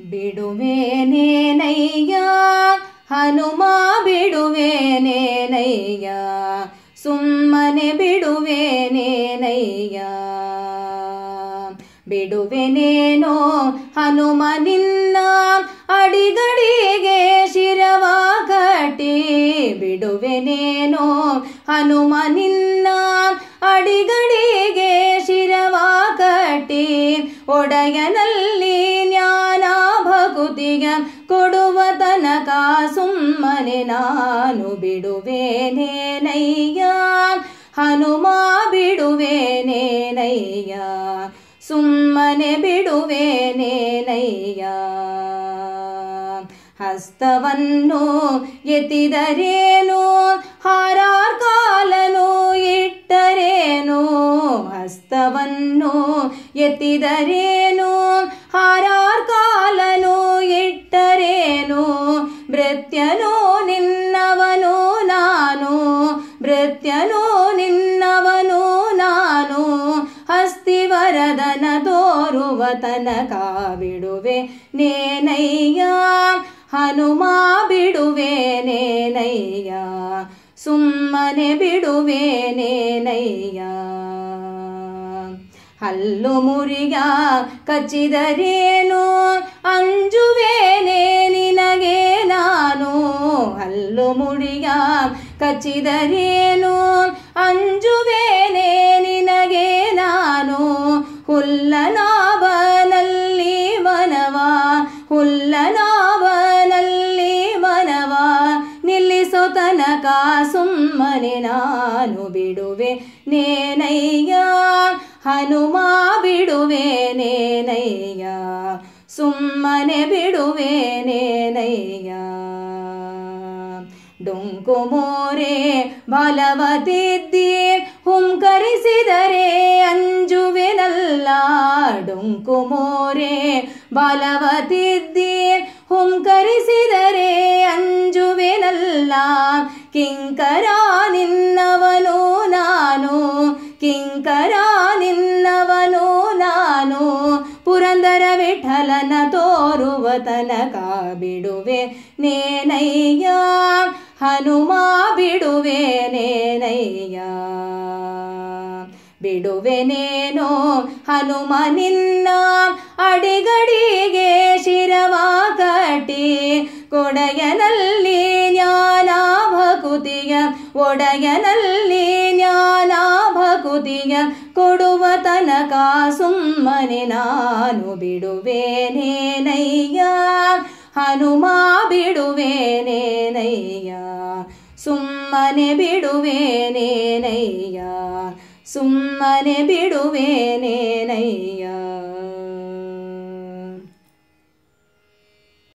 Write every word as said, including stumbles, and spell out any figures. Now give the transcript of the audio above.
ಬಿಡುವೇನೇನಯ್ಯ ಹನುಮ ಬಿಡುವೇನೇನಯ್ಯ ಸುಮ್ಮನೆ ಬಿಡುವೇನೇನಯ್ಯ ಬಿಡುವೆನೇನೋ ಹನುಮ ನಿನ್ನ ಅಡಿಗಡಿಗೆ ಶಿರವ ಕಟ್ಟಿ ಬಿಡುವೆನೇನೋ ಹನುಮ ನಿನ್ನ ಅಡಿಗಡಿಗೆ ಶಿರವ ಕಟ್ಟಿ ಒಡೆಯನಲ್ಲಿ ಜ್ಞಾನ ಭಕುತಿಗ ಕೊಡುವ ತನಕ ಸುಮ್ಮನೆ ನಾನು ಬಿಡುವೇನೇನಯ್ಯ ಹನುಮ ಬಿಡುವೇನೇನಯ್ಯ ಸುಮ್ಮನೆ ಬಿಡುವೇನೇನಯ್ಯ ಹಸ್ತವನ್ನು ಎತ್ತಿದರೇನು ಹಾರಾರ್ ಕಾಲನು ಇಟ್ಟರೇನು ಹಸ್ತವನ್ನು ಎತ್ತಿದರೇನು ಹಾರಾರ್ ಕಾಲನು ಇಟ್ಟರೇನು ಭೃತ್ಯನು ನಿನ್ನವನು ನಾನು ಭೃತ್ಯನು ನಿನ್ನವನು ನಾನು ಹಸ್ತಿವರದನ ತೋರುವ ತನಕ ಬಿಡುವೆ ನೇನಯ್ಯ ಹನುಮ ಬಿಡುವೇನೇನಯ್ಯ ಸುಮ್ಮನೆ ಬಿಡುವೇನೇನಯ್ಯ ಹಲ್ಲು ಮುರಿಗ ಕಚ್ಚಿದರೇನು ಅಂಜುವೇನೆ ನಿನಗೆ ನಾನು ಹಲ್ಲು ಮುರಿಗ ಕಚ್ಚಿದರೇನು ಅಂಜುವೇನೆ ನಿನಗೆ ನಾನು ಹುಲ್ಲನಾಭನಲ್ಲಿ ವನವ ಹುಲ್ಲನಾಭನಲ್ಲಿ ವನವ ನಿಲ್ಲಿಸೋ ತನಕ ಸುಮ್ಮನೆ ನಾನು ಬಿಡುವೆ ನೇನಯ್ಯ ಹನುಮ ಬಿಡುವೇನೇನಯ್ಯ ಸುಮ್ಮನೆ ಬಿಡುವೇನೇನಯ್ಯ ಡೊಂಕು ಮೋರೆ ಬಲವತಿದ್ದಿ ಹುಂಕರಿಸಿದರೆ ಅಂಜುವೆನಲ್ಲ ಡೊಂಕು ಮೋರೆ ಬಲವತಿದ್ದಿ ಹುಂಕರಿಸಿದರೆ ಅಂಜುವೆನಲ್ಲ ಕಿಂಕರ ನಿನ್ನವನು ನಾನು ಕಿಂಕರ ನಿನ್ನವನು ನಾನು ಪುರಂದರ ವಿಠಲನ ತೋರುವ ತನಕ ಬಿಡುವೆ ನೇನಯ್ಯ ಹನುಮ ಬಿಡುವೇನೇನಯ್ಯ ಬಿಡುವೆನೇನೋ ಹನುಮ ನಿನ್ನ ಅಡಿಗಡಿಗೆ ಶಿರವ ಕಟ್ಟಿ ಕೊಡೆಯನಲ್ಲಿ ಜ್ಞಾನ ಭಕುತಿಯ ಒಡೆಯನಲ್ಲಿ ಜ್ಞಾನ ಭಕುತಿಯ ಕೊಡುವ ತನಕ ಸುಮ್ಮನೆ ನಾನು ಬಿಡುವೇನೇನಯ್ಯ ಹನುಮ ಬಿಡುವೇನೇನಯ್ಯ ಸುಮ್ಮನೆ ಬಿಡುವೇನೇನಯ್ಯ ಸುಮ್ಮನೆ ಬಿಡುವೇನೇನಯ್ಯ